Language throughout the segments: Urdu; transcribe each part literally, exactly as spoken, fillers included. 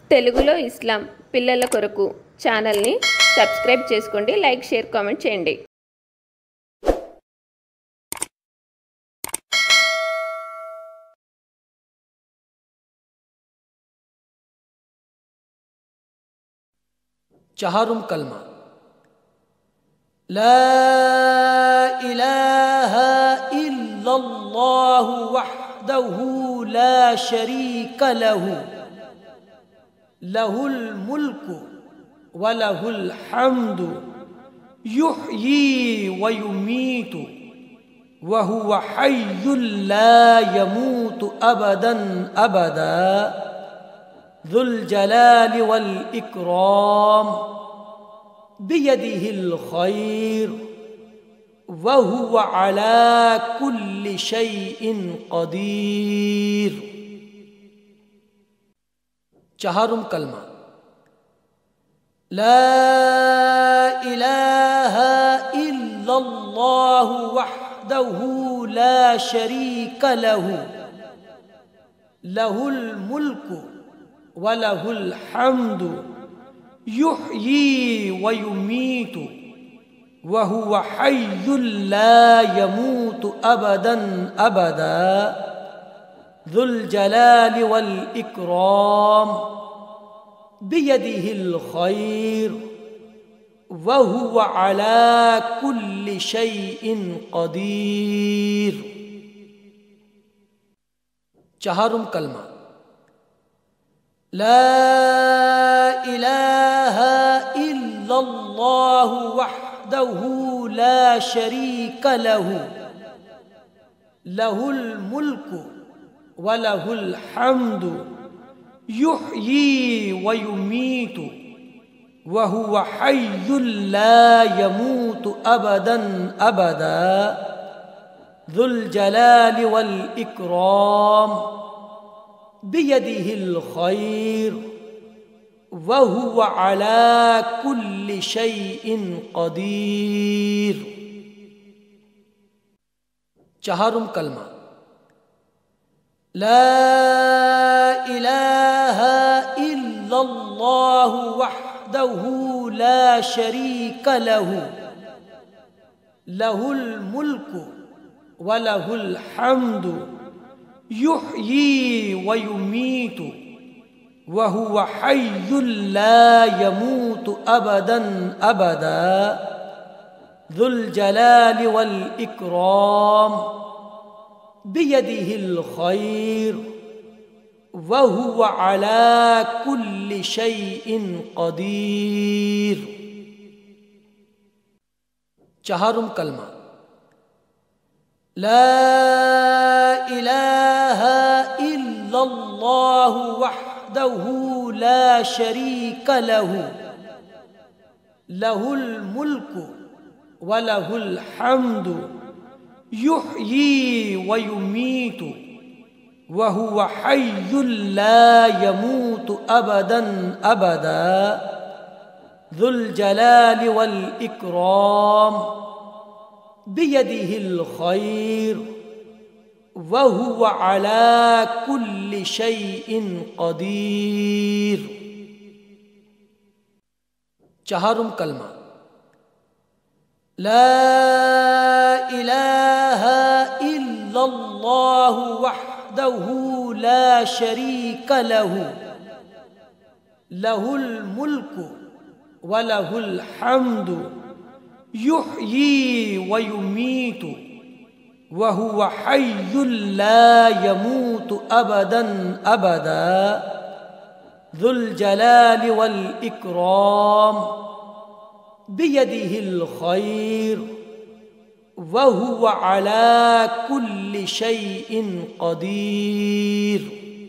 తెలుగులో ఇస్లాం పిల్లల కొరకు ఛానల్ని సబ్స్క్రైబ్ చేసుకోండి. లైక్, షేర్, కామెంట్ చేయండి. چہارم کلمہ لا الہ الا اللہ وحدہ لا شریک لہ لہ الملک ولہ الحمد یحیی ویمیت وہو حی لا یموت ابدا ابدا ذو الجلال والإكرام بيده الخير وهو على كل شيء قدير. چہارم کلمہ لا الہ الا اللہ وحدہ لا شریک لہ لہ الملک وَلَهُ الْحَمْدُ يُحْيِي وَيُمِيتُ وَهُوَ حَيٌّ لَا يَمُوتُ أَبَدًا أَبَدًا ذُو الْجَلَالِ وَالْإِكْرَامِ بِيَدِهِ الْخَيْرُ وَهُوَ عَلَى كُلِّ شَيْءٍ قَدِيرٌ. چہارم کلمہ لا الہ الا اللہ وحدہ لا شریک لہ لہ الملک ولہ الحمد یحیی ویمیت وہو حی لا یموت ابدا ابدا ذو الجلال والإکرام بيده الخير وهو على كل شيء قدير. چہارم کلمہ لا الہ الا اللہ وحدہ لا شریک لہ لہ الملک ولہ الحمد یحیی ویمیت وہو حی لا یموت ابدا ابدا ذو الجلال والإکرام بیدہ الخیر وہو علی کل شیء قدیر. چہارم کلمہ لا الہ الا اللہ وحدہ لا شریک لہ لہ الملک ولہ الحمد یحیی ویمیت وہو حی لا یموت ابدا ابدا ذو الجلال والإکرام بيده الخير وهو على كل شيء قدير. چہارم کلمہ لا الہ الا اللہ وحدہ لا شریک لہ لہ الملک ولہ الحمد یحیی ویمیت وہو حی لا یموت ابدا ابدا ذو الجلال والإکرام بیدہ الخیر وہو علی کل شیء قدیر.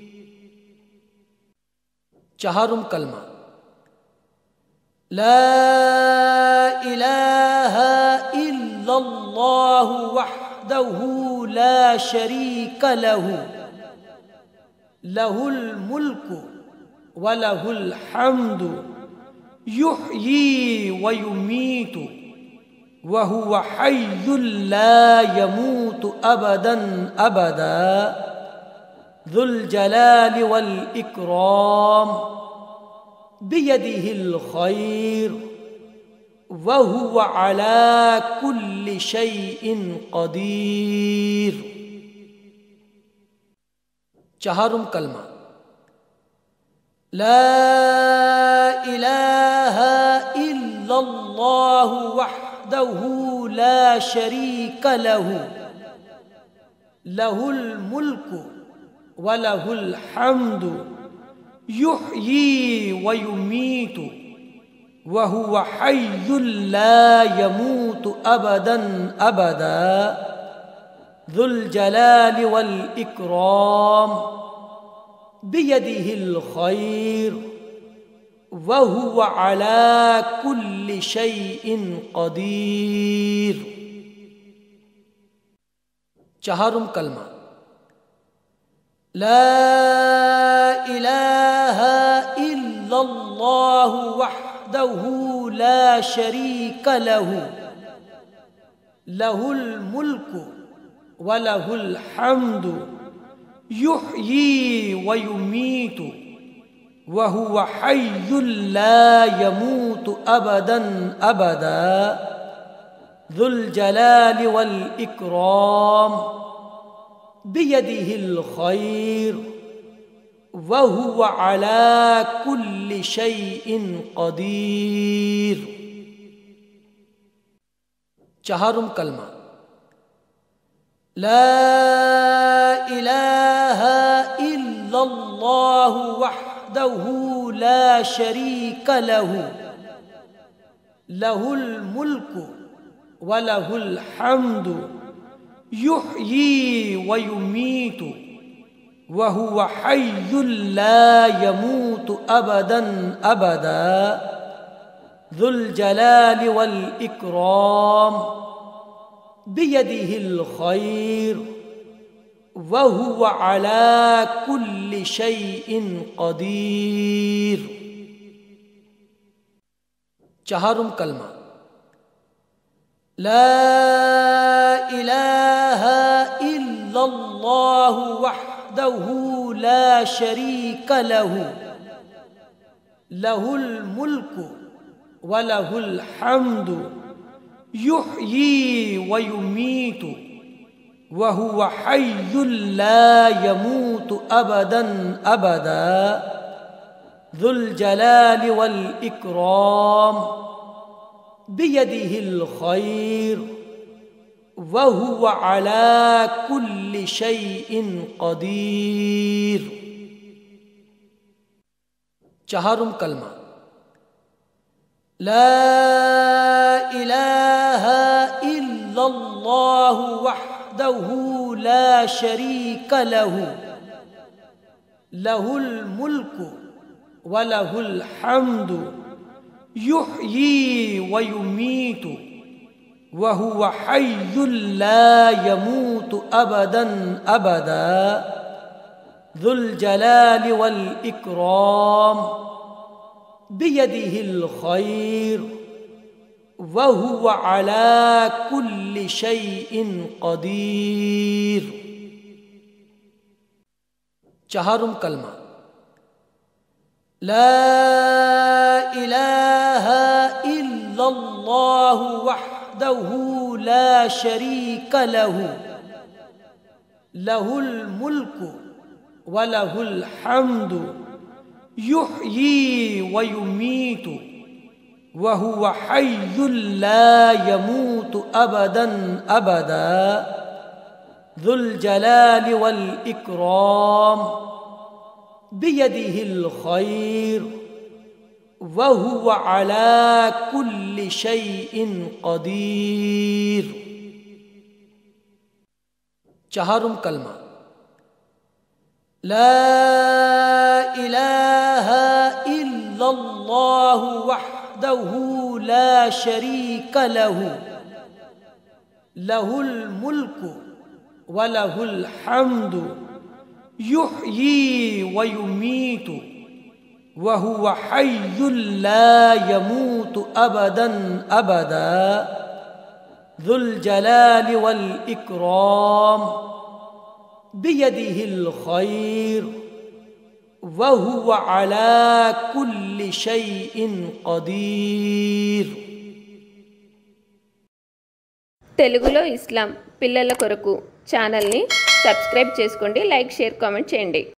چہارم کلمہ لا الہ الا اللہ وحدہ لا شریک لہ لہ الملک ولہ الحمد یحیی ویمیت وہو حی لا یموت ابدا ابدا ذو الجلال والإكرام بيده الخير وهو على كل شيء قدير. چہارم کلمہ لا الہ الا اللہ وحدہ لا شریک لہ لہ الملک ولہ الحمد یحیی ویمیت وہو حی لا یموت ابدا ابدا ذو الجلال والاکرام بیدہ الخیر وہو علی کل شیء قدیر. چہارم کلمہ لا الہ الا اللہ وحدہ لا شریک لہ لہ الملک ولہ الحمد یحیی ویمیت وہو حی لا یموت ابدا ابدا ذو الجلال والاکرام بیدہ الخیر وہو علی کل شیء قدیر. چہارم کلمہ لا الہ الا اللہ وحدہ لا شریک لہ لہ الملک ولہ الحمد یحیی ویمیت وہو حی لا یموت ابدا ابدا ذو الجلال والاکرام بیدہ الخیر وہو علی کل شیء قدیر. چہارم کلمہ لا الہ الا اللہ وحدہ لا شریک لہ لہ الملک ولہ الحمد یحیی ویمیت وہو حی لا یموت ابدا ابدا ذو الجلال والاکرام بیدہ الخیر وہو علی کل شیء قدیر. چہارم کلمہ لا الہ الا اللہ وحدہ لا شریک لہ لہ الملک ولہ الحمد یحیی ویمیت وہو حی لا یموت ابدا ابدا ذو الجلال والاکرام بیدہ الخیر وہو علی کل شیء قدیر. چہارم کلمہ لا الہ الا اللہ وحدہ لا شریک لہ لہ الملک ولہ الحمد یحیی ویمیت وہو حی لا یموت ابدا ابدا ذو الجلال والاکرام بیدہ الخیر وہو علی کل شیء قدیر. چہارم کلمہ لا الہ الا اللہ وحدہ لا شریک لہ لہ الملک ولہ الحمد یحیی ویمیت وہو حی لا یموت ابدا ابدا ذو الجلال والاکرام بیدہ الخیر وهو على كل شيء قدير. తెలుగులో ఇస్లాం పిల్లల కొరకు ఛానల్ని సబ్స్క్రైబ్ చేసుకోండి, లైక్ షేర్ కామెంట్ చేయండి.